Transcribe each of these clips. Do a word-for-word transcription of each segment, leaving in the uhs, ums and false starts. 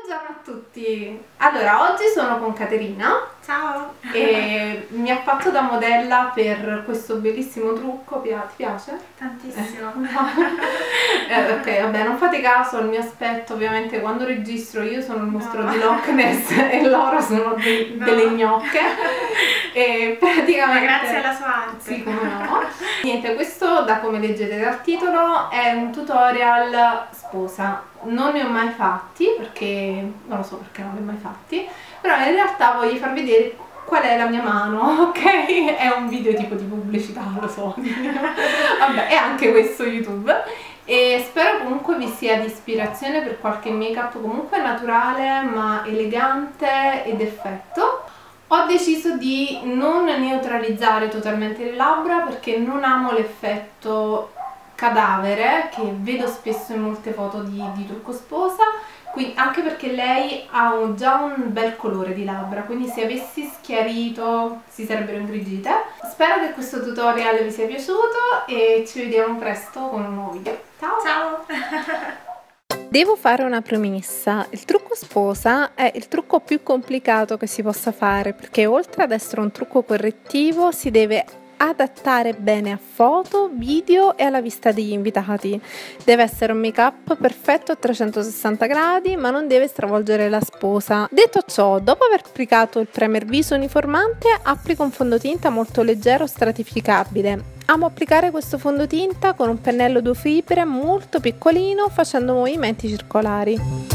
Buongiorno a tutti! Allora, oggi sono con Caterina. Ciao! E mi ha fatto da modella per questo bellissimo trucco. Ti piace? Tantissimo! Eh, eh, ok, vabbè, non fate caso al mio aspetto, ovviamente quando registro io sono il mostro no. di Loch Ness e loro sono de no. delle gnocche. E praticamente... Ma grazie alla sua arte! Sì, come no. Niente, questo, da come leggete dal titolo, è un tutorial sposa. Non ne ho mai fatti, perché non lo so perché non li ho mai fatti, però in realtà voglio far vedere qual è la mia mano, ok? È un video tipo di pubblicità, lo so. Vabbè, è anche questo YouTube. E spero comunque vi sia di ispirazione per qualche make up comunque naturale ma elegante ed effetto. Ho deciso di non neutralizzare totalmente le labbra perché non amo l'effetto cadavere che vedo spesso in molte foto di, di trucco sposa, quindi, anche perché lei ha un, già un bel colore di labbra, quindi se avessi schiarito si sarebbero ingrigite. Spero che questo tutorial vi sia piaciuto e ci vediamo presto con un nuovo video. Ciao! Ciao! Devo fare una premessa: il trucco sposa è il trucco più complicato che si possa fare, perché oltre ad essere un trucco correttivo si deve adattare bene a foto, video e alla vista degli invitati. Deve essere un make up perfetto a trecentosessanta gradi, ma non deve stravolgere la sposa. Detto ciò, dopo aver applicato il primer viso uniformante, applico un fondotinta molto leggero stratificabile. Amo applicare questo fondotinta con un pennello due fibre molto piccolino, facendo movimenti circolari.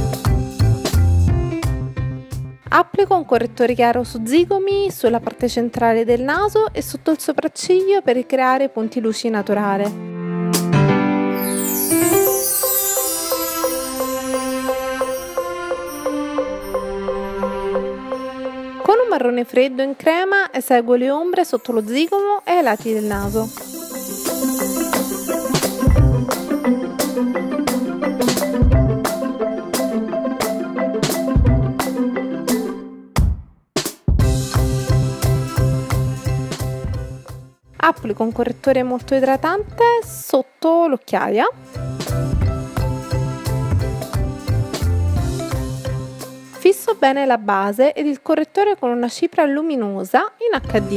Applico un correttore chiaro su zigomi, sulla parte centrale del naso e sotto il sopracciglio per ricreare punti luci naturale. Con un marrone freddo in crema eseguo le ombre sotto lo zigomo e ai lati del naso. Applico un correttore molto idratante sotto l'occhiaia. Fisso bene la base ed il correttore con una cipria luminosa in acca di.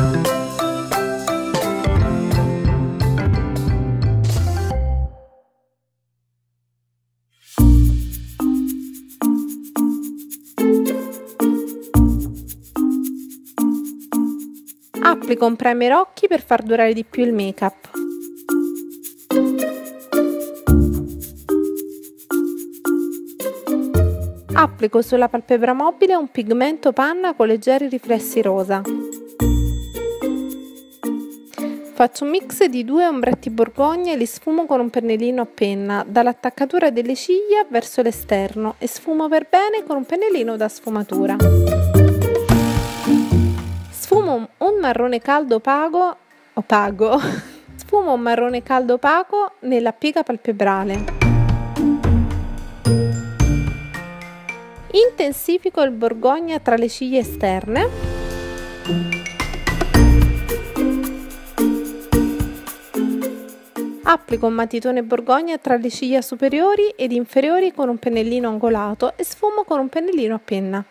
Applico un primer occhi per far durare di più il make up. Applico sulla palpebra mobile un pigmento panna con leggeri riflessi rosa. Faccio un mix di due ombretti borgogna e li sfumo con un pennellino a penna dall'attaccatura delle ciglia verso l'esterno e sfumo per bene con un pennellino da sfumatura. Sfumo un marrone caldo opaco, opaco. Sfumo un marrone caldo opaco nella piega palpebrale. Intensifico il borgogna tra le ciglia esterne. Applico un matitone borgogna tra le ciglia superiori ed inferiori con un pennellino angolato e sfumo con un pennellino a penna.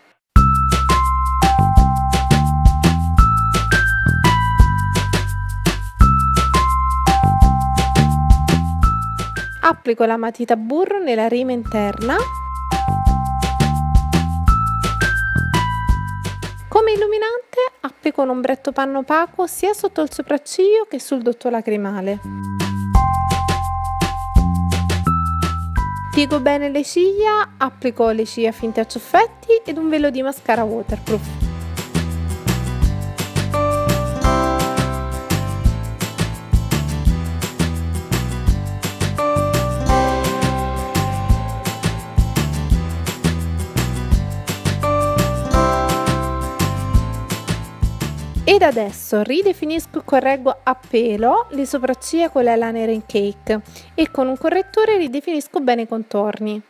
Applico la matita burro nella rima interna. Come illuminante applico un ombretto panno opaco sia sotto il sopracciglio che sul dotto lacrimale. Piego bene le ciglia, applico le ciglia finte a ciuffetti ed un velo di mascara waterproof. Ed adesso ridefinisco e correggo a pelo le sopracciglia con la Liner in Cake e con un correttore ridefinisco bene i contorni.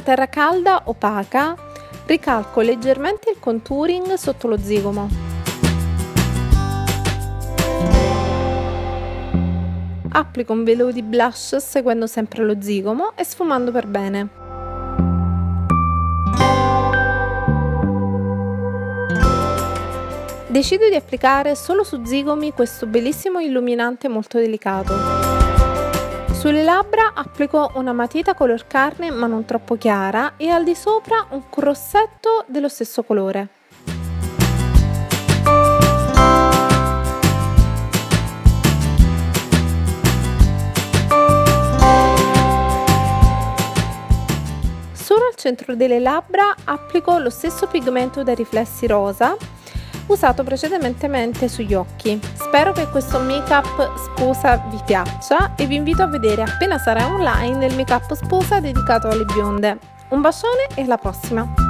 terra calda opaca, ricalco leggermente il contouring sotto lo zigomo. Applico un velo di blush seguendo sempre lo zigomo e sfumando per bene. Decido di applicare solo su zigomi questo bellissimo illuminante molto delicato. Sulle labbra applico una matita color carne ma non troppo chiara e al di sopra un rossetto dello stesso colore. Solo al centro delle labbra applico lo stesso pigmento dai riflessi rosa usato precedentemente sugli occhi. Spero che questo make up sposa vi piaccia e vi invito a vedere appena sarà online il make up sposa dedicato alle bionde. Un bacione e alla prossima!